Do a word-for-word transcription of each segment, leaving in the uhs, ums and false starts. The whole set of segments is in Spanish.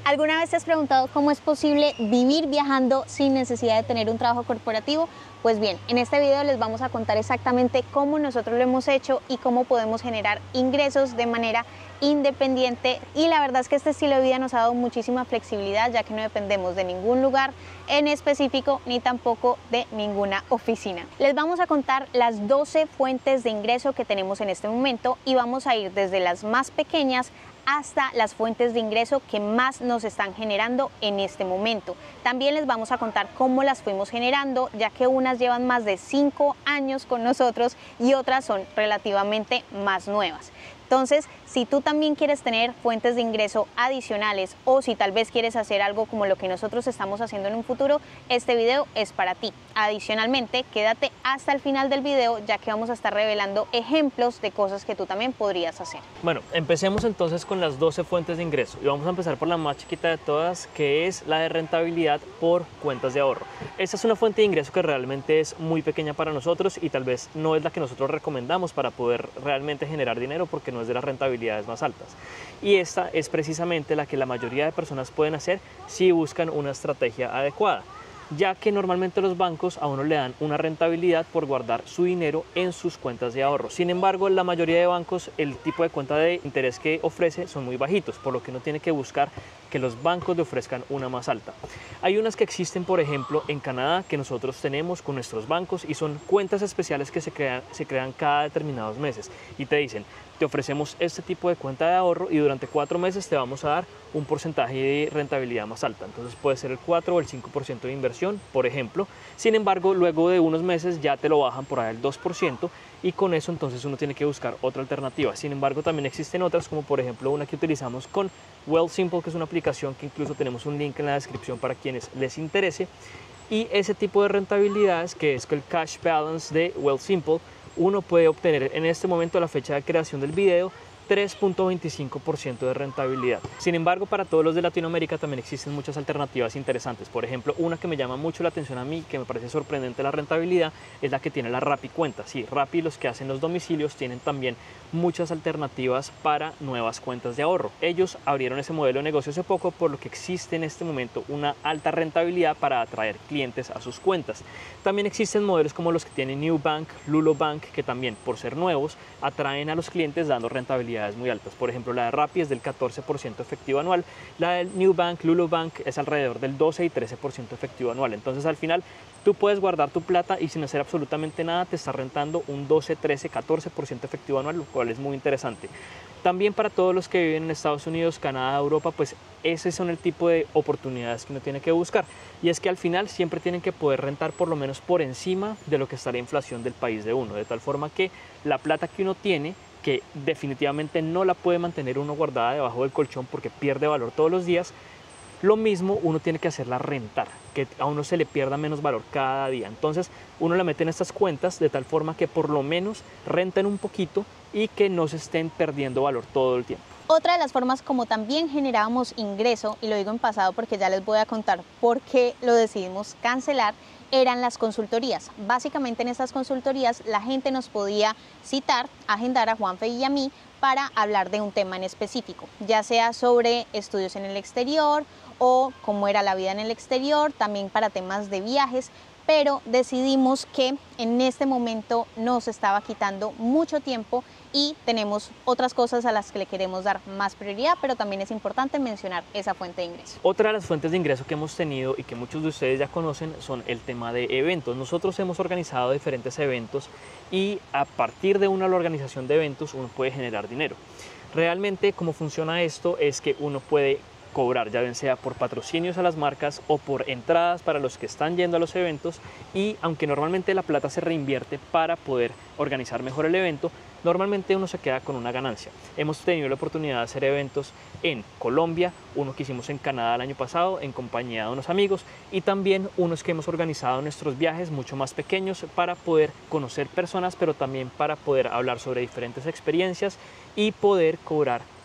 ¿Alguna vez te has preguntado cómo es posible vivir viajando sin necesidad de tener un trabajo corporativo? Pues bien, en este video les vamos a contar exactamente cómo nosotros lo hemos hecho y cómo podemos generar ingresos de manera independiente. Y la verdad es que este estilo de vida nos ha dado muchísima flexibilidad, ya que no dependemos de ningún lugar en específico ni tampoco de ninguna oficina. Les vamos a contar las doce fuentes de ingreso que tenemos en este momento y vamos a ir desde las más pequeñas hasta las fuentes de ingreso que más nos están generando en este momento. También les vamos a contar cómo las fuimos generando, ya que unas llevan más de cinco años con nosotros y otras son relativamente más nuevas. Entonces, si tú también quieres tener fuentes de ingreso adicionales o si tal vez quieres hacer algo como lo que nosotros estamos haciendo en un futuro, este video es para ti. Adicionalmente, quédate hasta el final del video, ya que vamos a estar revelando ejemplos de cosas que tú también podrías hacer. Bueno, empecemos entonces con las doce fuentes de ingreso y vamos a empezar por la más chiquita de todas, que es la de rentabilidad por cuentas de ahorro. Esta es una fuente de ingreso que realmente es muy pequeña para nosotros y tal vez no es la que nosotros recomendamos para poder realmente generar dinero, porque no es de las rentabilidades más altas. Y esta es precisamente la que la mayoría de personas pueden hacer si buscan una estrategia adecuada, ya que normalmente los bancos a uno le dan una rentabilidad por guardar su dinero en sus cuentas de ahorro. Sin embargo, la mayoría de bancos, el tipo de cuenta de interés que ofrece son muy bajitos, por lo que uno tiene que buscar que los bancos le ofrezcan una más alta. Hay unas que existen, por ejemplo, en Canadá, que nosotros tenemos con nuestros bancos y son cuentas especiales que se crean, se crean cada determinados meses y te dicen: te ofrecemos este tipo de cuenta de ahorro y durante cuatro meses te vamos a dar un porcentaje de rentabilidad más alta. Entonces puede ser el cuatro o el cinco por ciento de inversión, por ejemplo. Sin embargo, luego de unos meses ya te lo bajan por ahí el dos por ciento y con eso entonces uno tiene que buscar otra alternativa. Sin embargo, también existen otras, como por ejemplo una que utilizamos con Wealthsimple, que es una aplicación que incluso tenemos un link en la descripción para quienes les interese. Y ese tipo de rentabilidades, que es el cash balance de Wealthsimple, uno puede obtener en este momento, a la fecha de creación del video, tres punto veinticinco por ciento de rentabilidad. Sin embargo, para todos los de Latinoamérica también existen muchas alternativas interesantes. Por ejemplo, una que me llama mucho la atención a mí, que me parece sorprendente la rentabilidad, es la que tiene la Rappi Cuenta. Sí, Rappi, los que hacen los domicilios, tienen también muchas alternativas para nuevas cuentas de ahorro. Ellos abrieron ese modelo de negocio hace poco, por lo que existe en este momento una alta rentabilidad para atraer clientes a sus cuentas. También existen modelos como los que tiene Nubank, Lulobank, que también, por ser nuevos, atraen a los clientes dando rentabilidad muy altas. Por ejemplo, la de Rappi es del catorce por ciento efectivo anual, la del Nubank, Lulobank es alrededor del doce y trece por ciento efectivo anual. Entonces, al final, tú puedes guardar tu plata y sin hacer absolutamente nada te está rentando un doce, trece, catorce por ciento efectivo anual, lo cual es muy interesante. También para todos los que viven en Estados Unidos, Canadá, Europa, pues ese son el tipo de oportunidades que uno tiene que buscar. Y es que al final siempre tienen que poder rentar por lo menos por encima de lo que está la inflación del país de uno, de tal forma que la plata que uno tiene, que definitivamente no la puede mantener uno guardada debajo del colchón porque pierde valor todos los días, lo mismo uno tiene que hacerla rentar, que a uno se le pierda menos valor cada día. Entonces uno la mete en estas cuentas de tal forma que por lo menos renten un poquito y que no se estén perdiendo valor todo el tiempo. Otra de las formas como también generábamos ingreso, y lo digo en pasado porque ya les voy a contar por qué lo decidimos cancelar, eran las consultorías. Básicamente en estas consultorías la gente nos podía citar, agendar a Juanfe y a mí para hablar de un tema en específico, ya sea sobre estudios en el exterior o cómo era la vida en el exterior, también para temas de viajes, pero decidimos que en este momento nos estaba quitando mucho tiempo y tenemos otras cosas a las que le queremos dar más prioridad, pero también es importante mencionar esa fuente de ingreso. Otra de las fuentes de ingreso que hemos tenido y que muchos de ustedes ya conocen son el tema de eventos. Nosotros hemos organizado diferentes eventos y a partir de una organización de eventos uno puede generar dinero. Realmente cómo funciona esto es que uno puede cobrar, ya bien sea por patrocinios a las marcas o por entradas para los que están yendo a los eventos, y aunque normalmente la plata se reinvierte para poder organizar mejor el evento, normalmente uno se queda con una ganancia. Hemos tenido la oportunidad de hacer eventos en Colombia, uno que hicimos en Canadá el año pasado en compañía de unos amigos, y también unos que hemos organizado nuestros viajes mucho más pequeños para poder conocer personas, pero también para poder hablar sobre diferentes experiencias y poder cobrar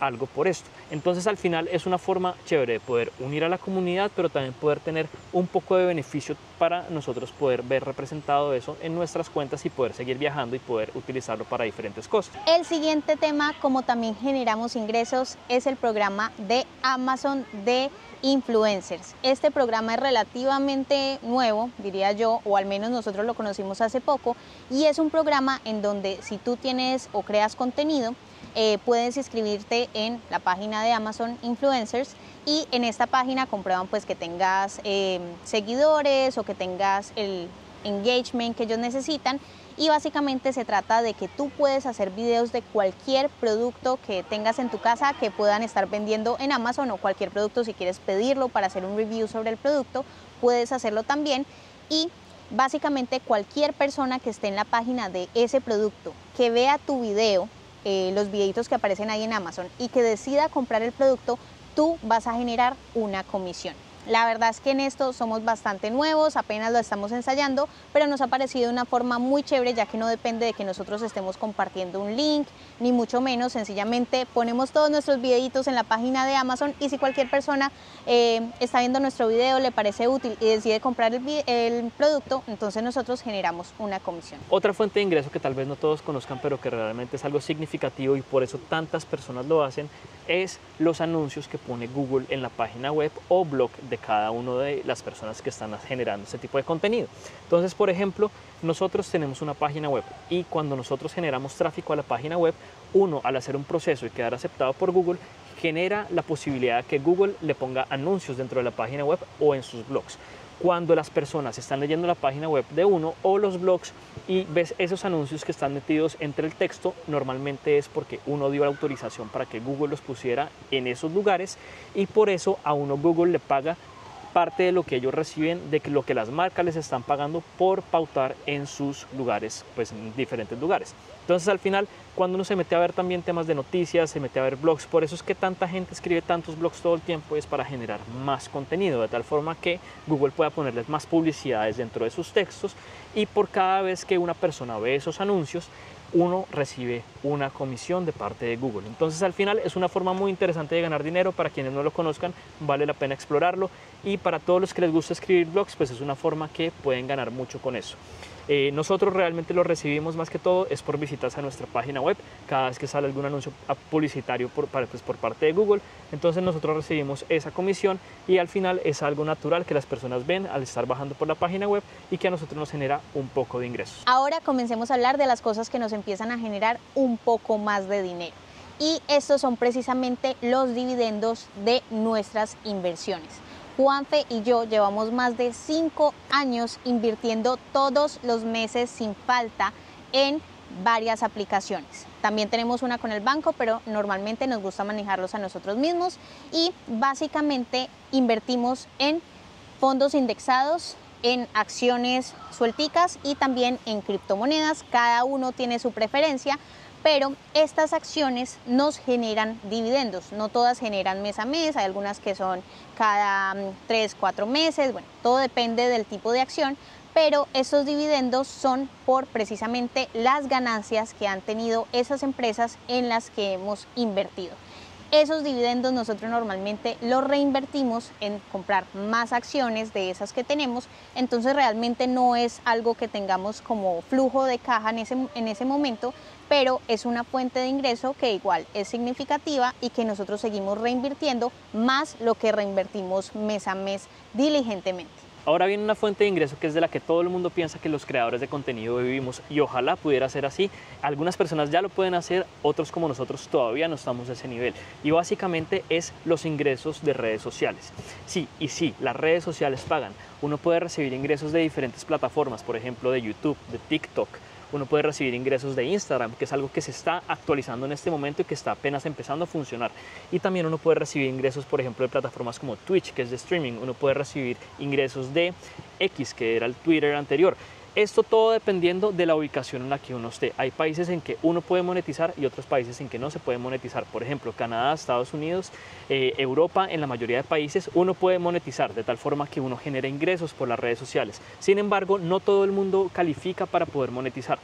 algo por esto. Entonces al final es una forma chévere de poder unir a la comunidad, pero también poder tener un poco de beneficio para nosotros poder ver representado eso en nuestras cuentas y poder seguir viajando y poder utilizarlo para diferentes cosas. El siguiente tema, como también generamos ingresos, es el programa de Amazon de influencers. Este programa es relativamente nuevo, diría yo, o al menos nosotros lo conocimos hace poco, y es un programa en donde si tú tienes o creas contenido, eh, puedes inscribirte en la página de Amazon Influencers y en esta página comprueban pues que tengas eh, seguidores o que tengas el engagement que ellos necesitan. Y básicamente se trata de que tú puedes hacer videos de cualquier producto que tengas en tu casa que puedan estar vendiendo en Amazon, o cualquier producto, si quieres pedirlo para hacer un review sobre el producto, puedes hacerlo también. Y básicamente cualquier persona que esté en la página de ese producto, que vea tu video, eh, los videitos que aparecen ahí en Amazon, y que decida comprar el producto, tú vas a generar una comisión. La verdad es que en esto somos bastante nuevos, apenas lo estamos ensayando, pero nos ha parecido una forma muy chévere, ya que no depende de que nosotros estemos compartiendo un link, ni mucho menos. Sencillamente ponemos todos nuestros videitos en la página de Amazon, y si cualquier persona eh, está viendo nuestro video, le parece útil y decide comprar el, el producto, entonces nosotros generamos una comisión. Otra fuente de ingreso que tal vez no todos conozcan, pero que realmente es algo significativo y por eso tantas personas lo hacen, es los anuncios que pone Google en la página web o blog de cada una de las personas que están generando este tipo de contenido. Entonces, por ejemplo, nosotros tenemos una página web y cuando nosotros generamos tráfico a la página web, uno, al hacer un proceso y quedar aceptado por Google, genera la posibilidad de que Google le ponga anuncios dentro de la página web o en sus blogs. Cuando las personas están leyendo la página web de uno o los blogs y ves esos anuncios que están metidos entre el texto, normalmente es porque uno dio la autorización para que Google los pusiera en esos lugares, y por eso a uno Google le paga parte de lo que ellos reciben, de lo que las marcas les están pagando por pautar en sus lugares, pues en diferentes lugares. Entonces al final, cuando uno se mete a ver también temas de noticias, se mete a ver blogs, por eso es que tanta gente escribe tantos blogs todo el tiempo, es para generar más contenido, de tal forma que Google pueda ponerles más publicidades dentro de sus textos, y por cada vez que una persona ve esos anuncios, uno recibe una comisión de parte de Google. Entonces al final es una forma muy interesante de ganar dinero. Para quienes no lo conozcan, vale la pena explorarlo, y para todos los que les gusta escribir blogs, pues es una forma que pueden ganar mucho con eso. Eh, nosotros realmente lo recibimos más que todo es por visitas a nuestra página web, cada vez que sale algún anuncio publicitario por, pues, por parte de Google. Entonces nosotros recibimos esa comisión, y al final es algo natural que las personas ven al estar bajando por la página web y que a nosotros nos genera un poco de ingresos. Ahora comencemos a hablar de las cosas que nos empiezan a generar un poco más de dinero, y estos son precisamente los dividendos de nuestras inversiones. Juanfe y yo llevamos más de cinco años invirtiendo todos los meses sin falta en varias aplicaciones. También tenemos una con el banco, pero normalmente nos gusta manejarlos a nosotros mismos, y básicamente invertimos en fondos indexados, en acciones suelticas y también en criptomonedas. Cada uno tiene su preferencia, pero estas acciones nos generan dividendos. No todas generan mes a mes, hay algunas que son cada tres, cuatro meses, bueno, todo depende del tipo de acción, pero estos dividendos son por precisamente las ganancias que han tenido esas empresas en las que hemos invertido. Esos dividendos nosotros normalmente los reinvertimos en comprar más acciones de esas que tenemos, entonces realmente no es algo que tengamos como flujo de caja en ese, en ese momento, pero es una fuente de ingreso que igual es significativa y que nosotros seguimos reinvirtiendo más lo que reinvertimos mes a mes diligentemente. Ahora viene una fuente de ingreso que es de la que todo el mundo piensa que los creadores de contenido vivimos, y ojalá pudiera ser así. Algunas personas ya lo pueden hacer, otros como nosotros todavía no estamos a ese nivel, y básicamente es los ingresos de redes sociales. Sí, y sí, las redes sociales pagan. Uno puede recibir ingresos de diferentes plataformas, por ejemplo de YouTube, de TikTok. Uno puede recibir ingresos de Instagram, que es algo que se está actualizando en este momento y que está apenas empezando a funcionar. Y también uno puede recibir ingresos, por ejemplo, de plataformas como Twitch, que es de streaming. Uno puede recibir ingresos de X, que era el Twitter anterior. Esto todo dependiendo de la ubicación en la que uno esté. Hay países en que uno puede monetizar y otros países en que no se puede monetizar. Por ejemplo, Canadá, Estados Unidos, eh, Europa, en la mayoría de países uno puede monetizar de tal forma que uno genere ingresos por las redes sociales. Sin embargo, no todo el mundo califica para poder monetizar.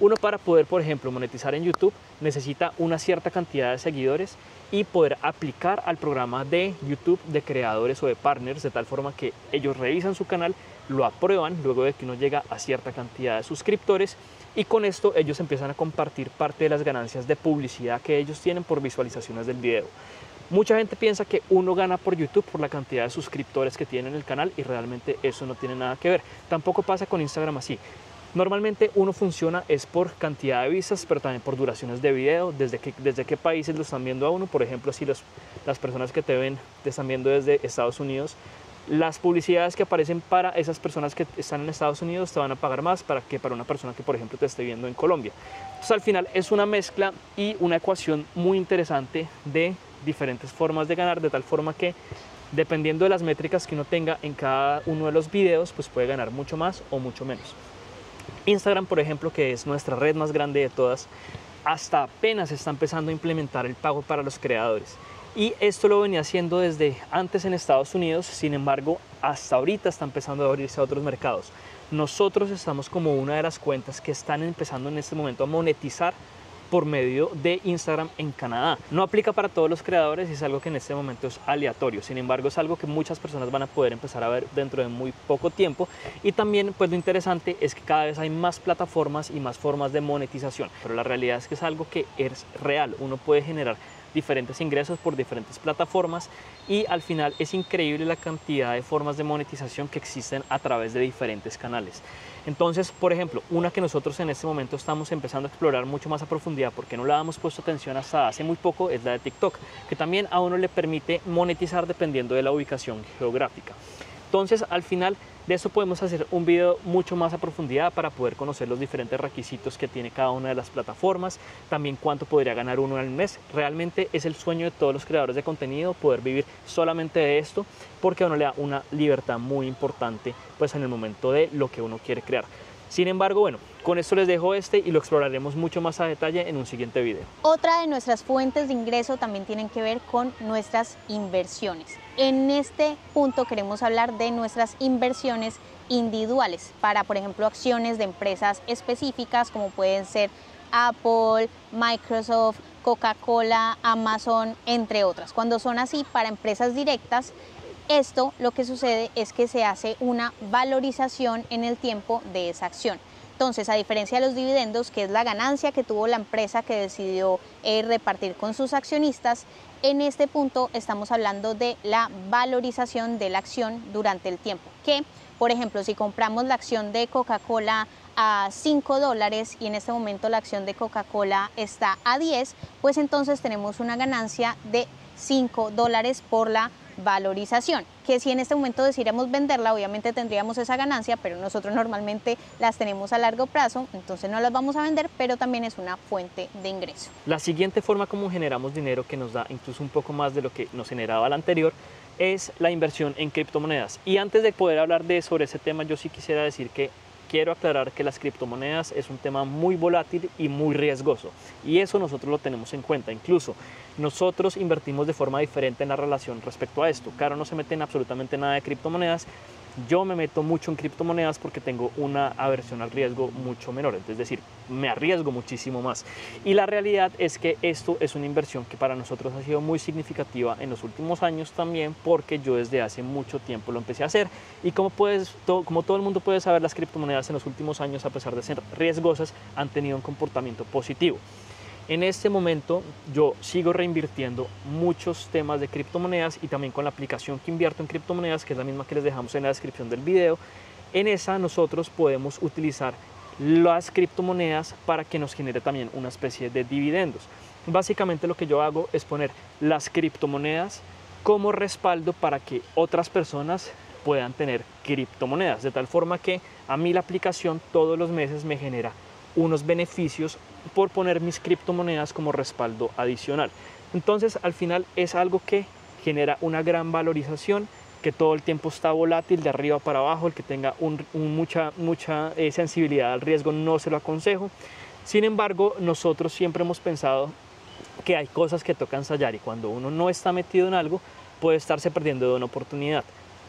Uno, para poder, por ejemplo, monetizar en YouTube, necesita una cierta cantidad de seguidores y poder aplicar al programa de YouTube de creadores o de partners, de tal forma que ellos revisan su canal, lo aprueban luego de que uno llega a cierta cantidad de suscriptores, y con esto ellos empiezan a compartir parte de las ganancias de publicidad que ellos tienen por visualizaciones del video. Mucha gente piensa que uno gana por YouTube por la cantidad de suscriptores que tiene en el canal, y realmente eso no tiene nada que ver. Tampoco pasa con Instagram así. Normalmente uno funciona es por cantidad de vistas, pero también por duraciones de video, desde, que, desde qué países lo están viendo a uno. Por ejemplo, si los, las personas que te ven te están viendo desde Estados Unidos, las publicidades que aparecen para esas personas que están en Estados Unidos te van a pagar más para que para una persona que, por ejemplo, te esté viendo en Colombia. Entonces, al final es una mezcla y una ecuación muy interesante de diferentes formas de ganar, de tal forma que dependiendo de las métricas que uno tenga en cada uno de los videos, pues puede ganar mucho más o mucho menos. Instagram, por ejemplo, que es nuestra red más grande de todas, hasta apenas está empezando a implementar el pago para los creadores. Y esto lo venía haciendo desde antes en Estados Unidos, sin embargo, hasta ahorita está empezando a abrirse a otros mercados. Nosotros estamos como una de las cuentas que están empezando en este momento a monetizar por medio de Instagram en Canadá. No aplica para todos los creadores y es algo que en este momento es aleatorio. Sin embargo, es algo que muchas personas van a poder empezar a ver dentro de muy poco tiempo. Y también, pues lo interesante es que cada vez hay más plataformas y más formas de monetización. Pero la realidad es que es algo que es real. Uno puede generar diferentes ingresos por diferentes plataformas, y al final es increíble la cantidad de formas de monetización que existen a través de diferentes canales. Entonces, por ejemplo, una que nosotros en este momento estamos empezando a explorar mucho más a profundidad, porque no la habíamos puesto atención hasta hace muy poco, es la de TikTok, que también a uno le permite monetizar dependiendo de la ubicación geográfica. Entonces, al final de esto podemos hacer un video mucho más a profundidad para poder conocer los diferentes requisitos que tiene cada una de las plataformas, también cuánto podría ganar uno al mes. Realmente es el sueño de todos los creadores de contenido poder vivir solamente de esto, porque a uno le da una libertad muy importante pues en el momento de lo que uno quiere crear. Sin embargo, bueno, con esto les dejo este y lo exploraremos mucho más a detalle en un siguiente video. Otra de nuestras fuentes de ingreso también tienen que ver con nuestras inversiones. En este punto queremos hablar de nuestras inversiones individuales para, por ejemplo, acciones de empresas específicas como pueden ser Apple, Microsoft, Coca-Cola, Amazon, entre otras. Cuando son así para empresas directas, esto lo que sucede es que se hace una valorización en el tiempo de esa acción. Entonces, a diferencia de los dividendos, que es la ganancia que tuvo la empresa que decidió eh, repartir con sus accionistas, en este punto estamos hablando de la valorización de la acción durante el tiempo. Que, por ejemplo, si compramos la acción de Coca-Cola a cinco dólares y en este momento la acción de Coca-Cola está a diez, pues entonces tenemos una ganancia de cinco dólares por la valorización, que si en este momento decidiéramos venderla, obviamente tendríamos esa ganancia, pero nosotros normalmente las tenemos a largo plazo, entonces no las vamos a vender, pero también es una fuente de ingreso. La siguiente forma como generamos dinero, que nos da incluso un poco más de lo que nos generaba la anterior, es la inversión en criptomonedas. Y antes de poder hablar de sobre ese tema, yo sí quisiera decir que quiero aclarar que las criptomonedas es un tema muy volátil y muy riesgoso, y eso nosotros lo tenemos en cuenta. Incluso nosotros invertimos de forma diferente en la relación respecto a esto. Caro no se mete en absolutamente nada de criptomonedas. Yo me meto mucho en criptomonedas porque tengo una aversión al riesgo mucho menor, es decir, me arriesgo muchísimo más. Y la realidad es que esto es una inversión que para nosotros ha sido muy significativa en los últimos años también, porque yo desde hace mucho tiempo lo empecé a hacer. Y como, puedes, todo, como todo el mundo puede saber, las criptomonedas en los últimos años, a pesar de ser riesgosas, han tenido un comportamiento positivo. En este momento yo sigo reinvirtiendo muchos temas de criptomonedas, y también con la aplicación que invierto en criptomonedas, que es la misma que les dejamos en la descripción del video. En esa nosotros podemos utilizar las criptomonedas para que nos genere también una especie de dividendos. Básicamente lo que yo hago es poner las criptomonedas como respaldo para que otras personas puedan tener criptomonedas, de tal forma que a mí la aplicación todos los meses me genera unos beneficios por poner mis criptomonedas como respaldo adicional. Entonces, al final es algo que genera una gran valorización, que todo el tiempo está volátil de arriba para abajo. El que tenga un, un, mucha, mucha eh, sensibilidad al riesgo no se lo aconsejo. Sin embargo, nosotros siempre hemos pensado que hay cosas que toca ensayar, y cuando uno no está metido en algo puede estarse perdiendo de una oportunidad.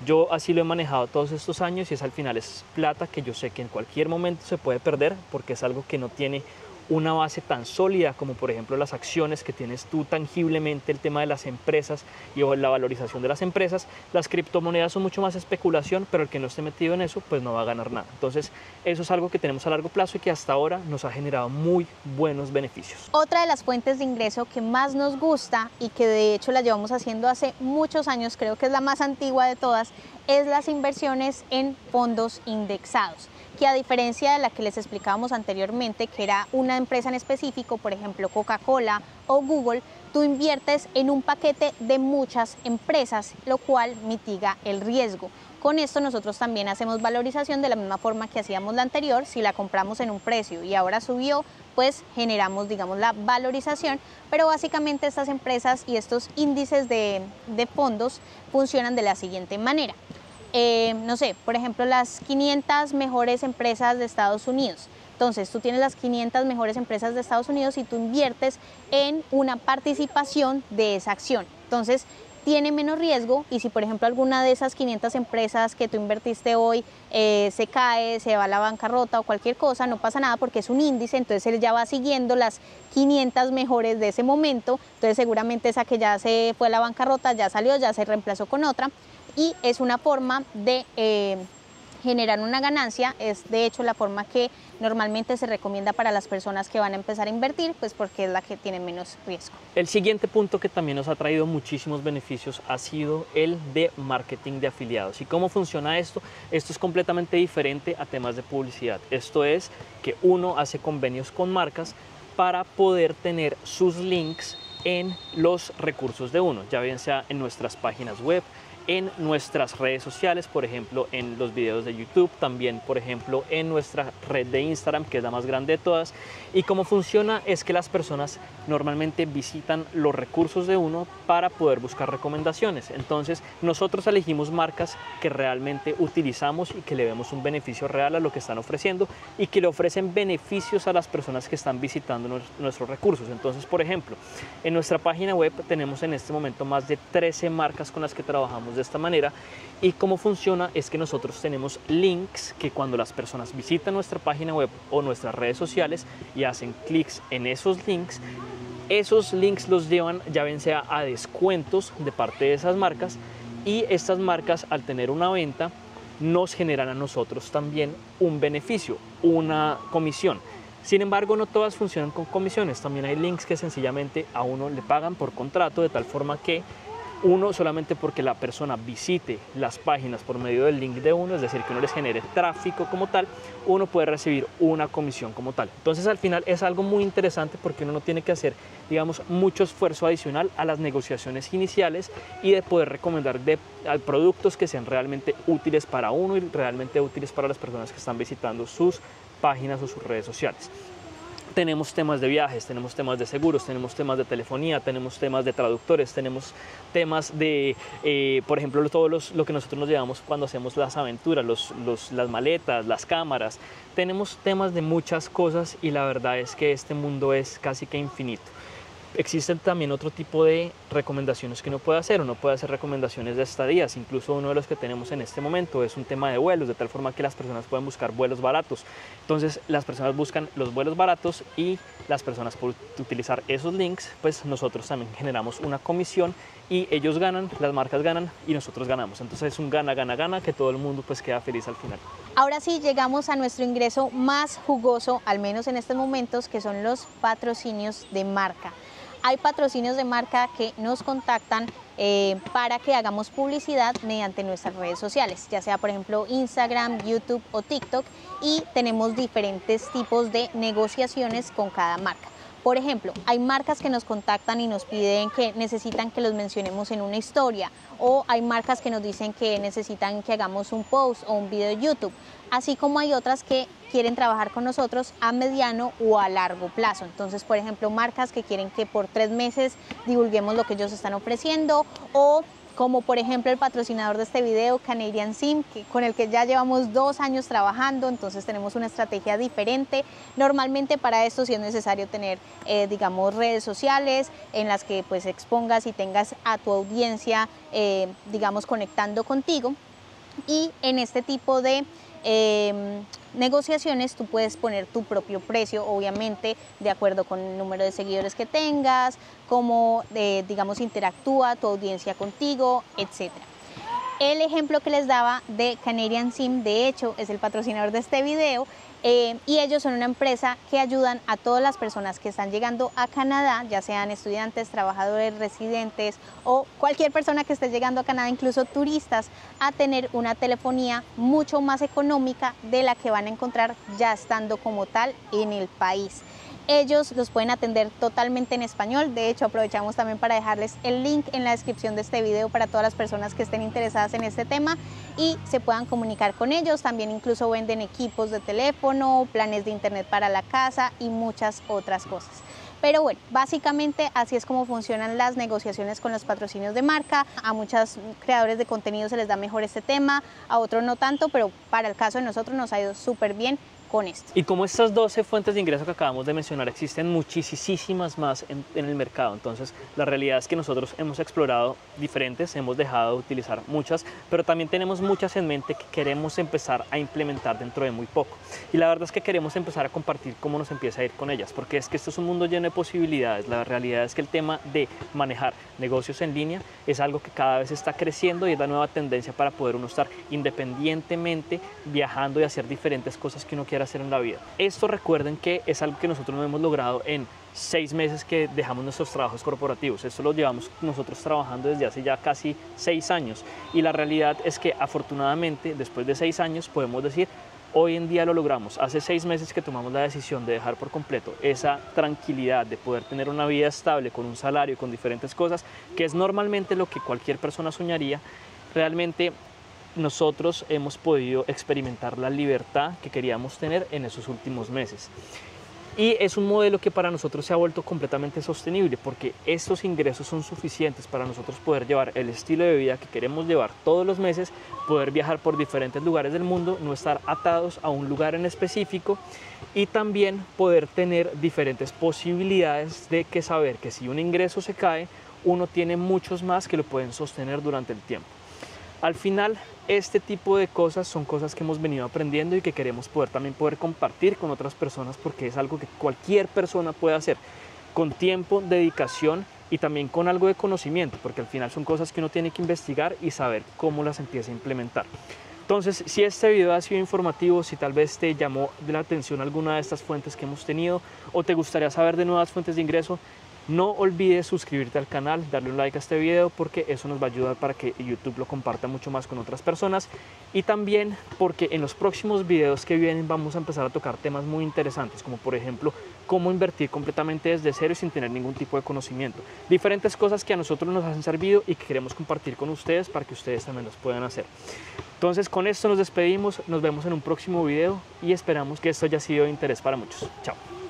Yo así lo he manejado todos estos años y es al final es plata que yo sé que en cualquier momento se puede perder porque es algo que no tiene una base tan sólida como por ejemplo las acciones que tienes tú tangiblemente, el tema de las empresas y la valorización de las empresas. Las criptomonedas son mucho más especulación, pero el que no esté metido en eso pues no va a ganar nada. Entonces eso es algo que tenemos a largo plazo y que hasta ahora nos ha generado muy buenos beneficios. Otra de las fuentes de ingreso que más nos gusta y que de hecho la llevamos haciendo hace muchos años, creo que es la más antigua de todas, es las inversiones en fondos indexados, que a diferencia de la que les explicábamos anteriormente, que era una empresa en específico, por ejemplo Coca-Cola o Google, tú inviertes en un paquete de muchas empresas, lo cual mitiga el riesgo. Con esto nosotros también hacemos valorización de la misma forma que hacíamos la anterior. Si la compramos en un precio y ahora subió, pues generamos, digamos, la valorización, pero básicamente estas empresas y estos índices de, de fondos funcionan de la siguiente manera. Eh, no sé, por ejemplo, las quinientas mejores empresas de Estados Unidos. Entonces, tú tienes las quinientas mejores empresas de Estados Unidos y tú inviertes en una participación de esa acción. Entonces, tiene menos riesgo y si, por ejemplo, alguna de esas quinientas empresas que tú invertiste hoy eh, se cae, se va a la bancarrota o cualquier cosa, no pasa nada porque es un índice, entonces él ya va siguiendo las quinientas mejores de ese momento, entonces seguramente esa que ya se fue a la bancarrota ya salió, ya se reemplazó con otra. Y es una forma de eh, generar una ganancia, es de hecho la forma que normalmente se recomienda para las personas que van a empezar a invertir, pues porque es la que tiene menos riesgo. El siguiente punto que también nos ha traído muchísimos beneficios ha sido el de marketing de afiliados. ¿Y cómo funciona esto? Esto es completamente diferente a temas de publicidad. Esto es que uno hace convenios con marcas para poder tener sus links en los recursos de uno, ya bien sea en nuestras páginas web, en nuestras redes sociales, por ejemplo en los videos de YouTube, también por ejemplo en nuestra red de Instagram, que es la más grande de todas. Y cómo funciona es que las personas normalmente visitan los recursos de uno para poder buscar recomendaciones. Entonces nosotros elegimos marcas que realmente utilizamos y que le vemos un beneficio real a lo que están ofreciendo y que le ofrecen beneficios a las personas que están visitando nuestros recursos. Entonces, por ejemplo, en nuestra página web tenemos en este momento más de trece marcas con las que trabajamos de esta manera. Y cómo funciona es que nosotros tenemos links que cuando las personas visitan nuestra página web o nuestras redes sociales y hacen clics en esos links, esos links los llevan ya bien sea a descuentos de parte de esas marcas, y estas marcas al tener una venta nos generan a nosotros también un beneficio, una comisión. Sin embargo, no todas funcionan con comisiones, también hay links que sencillamente a uno le pagan por contrato, de tal forma que uno, solamente porque la persona visite las páginas por medio del link de uno, es decir, que uno les genere tráfico como tal, uno puede recibir una comisión como tal. Entonces al final es algo muy interesante porque uno no tiene que hacer, digamos, mucho esfuerzo adicional a las negociaciones iniciales y de poder recomendar de, a productos que sean realmente útiles para uno y realmente útiles para las personas que están visitando sus páginas o sus redes sociales. Tenemos temas de viajes, tenemos temas de seguros, tenemos temas de telefonía, tenemos temas de traductores, tenemos temas de, eh, por ejemplo, todo los, lo que nosotros nos llevamos cuando hacemos las aventuras, los, los, las maletas, las cámaras. Tenemos temas de muchas cosas y la verdad es que este mundo es casi que infinito. Existen también otro tipo de recomendaciones que uno puede hacer. Uno puede hacer recomendaciones de estadías. Incluso uno de los que tenemos en este momento es un tema de vuelos, de tal forma que las personas pueden buscar vuelos baratos. Entonces las personas buscan los vuelos baratos y las personas, por utilizar esos links, pues nosotros también generamos una comisión y ellos ganan, las marcas ganan y nosotros ganamos. Entonces es un gana, gana, gana que todo el mundo pues queda feliz al final. Ahora sí llegamos a nuestro ingreso más jugoso, al menos en estos momentos, que son los patrocinios de marca. Hay patrocinios de marca que nos contactan eh, para que hagamos publicidad mediante nuestras redes sociales, ya sea por ejemplo Instagram, YouTube o TikTok, y tenemos diferentes tipos de negociaciones con cada marca. Por ejemplo, hay marcas que nos contactan y nos piden que necesitan que los mencionemos en una historia, o hay marcas que nos dicen que necesitan que hagamos un post o un video de YouTube, así como hay otras que quieren trabajar con nosotros a mediano o a largo plazo. Entonces, por ejemplo, marcas que quieren que por tres meses divulguemos lo que ellos están ofreciendo, o como por ejemplo el patrocinador de este video, Canadian Sim, que, con el que ya llevamos dos años trabajando, entonces tenemos una estrategia diferente. Normalmente para esto sí es necesario tener, eh, digamos, redes sociales en las que pues expongas y tengas a tu audiencia, eh, digamos, conectando contigo. y en este tipo de eh, negociaciones tú puedes poner tu propio precio, obviamente de acuerdo con el número de seguidores que tengas, cómo eh, digamos interactúa tu audiencia contigo, etcétera. El ejemplo que les daba de Canadian Sim, de hecho, es el patrocinador de este video, eh, y ellos son una empresa que ayudan a todas las personas que están llegando a Canadá, ya sean estudiantes, trabajadores, residentes o cualquier persona que esté llegando a Canadá, incluso turistas, a tener una telefonía mucho más económica de la que van a encontrar ya estando como tal en el país. Ellos los pueden atender totalmente en español, de hecho aprovechamos también para dejarles el link en la descripción de este video para todas las personas que estén interesadas en este tema y se puedan comunicar con ellos. También incluso venden equipos de teléfono, planes de internet para la casa y muchas otras cosas. Pero bueno, básicamente así es como funcionan las negociaciones con los patrocinios de marca. A muchos creadores de contenido se les da mejor este tema, a otros no tanto, pero para el caso de nosotros nos ha ido súper bien con esto. Y como estas doce fuentes de ingreso que acabamos de mencionar, existen muchísimas más en, en el mercado. Entonces, la realidad es que nosotros hemos explorado diferentes, hemos dejado de utilizar muchas, pero también tenemos muchas en mente que queremos empezar a implementar dentro de muy poco. Y la verdad es que queremos empezar a compartir cómo nos empieza a ir con ellas, porque es que esto es un mundo lleno de posibilidades. La realidad es que el tema de manejar negocios en línea es algo que cada vez está creciendo y es la nueva tendencia para poder uno estar independientemente viajando y hacer diferentes cosas que uno quiera hacer en la vida. Esto, recuerden que es algo que nosotros no hemos logrado en seis meses que dejamos nuestros trabajos corporativos. Esto lo llevamos nosotros trabajando desde hace ya casi seis años y la realidad es que afortunadamente después de seis años podemos decir hoy en día lo logramos. Hace seis meses que tomamos la decisión de dejar por completo esa tranquilidad de poder tener una vida estable con un salario, con diferentes cosas, que es normalmente lo que cualquier persona soñaría. Realmente nosotros hemos podido experimentar la libertad que queríamos tener en esos últimos meses. Y es un modelo que para nosotros se ha vuelto completamente sostenible porque estos ingresos son suficientes para nosotros poder llevar el estilo de vida que queremos llevar todos los meses, poder viajar por diferentes lugares del mundo, no estar atados a un lugar en específico y también poder tener diferentes posibilidades de que saber que si un ingreso se cae, uno tiene muchos más que lo pueden sostener durante el tiempo. Al final, este tipo de cosas son cosas que hemos venido aprendiendo y que queremos poder también poder compartir con otras personas porque es algo que cualquier persona puede hacer con tiempo, dedicación y también con algo de conocimiento, porque al final son cosas que uno tiene que investigar y saber cómo las empieza a implementar. Entonces, si este video ha sido informativo, si tal vez te llamó de la atención alguna de estas fuentes que hemos tenido o te gustaría saber de nuevas fuentes de ingreso, no olvides suscribirte al canal, darle un like a este video porque eso nos va a ayudar para que YouTube lo comparta mucho más con otras personas y también porque en los próximos videos que vienen vamos a empezar a tocar temas muy interesantes como por ejemplo cómo invertir completamente desde cero y sin tener ningún tipo de conocimiento. Diferentes cosas que a nosotros nos han servido y que queremos compartir con ustedes para que ustedes también los puedan hacer. Entonces con esto nos despedimos, nos vemos en un próximo video y esperamos que esto haya sido de interés para muchos. Chao.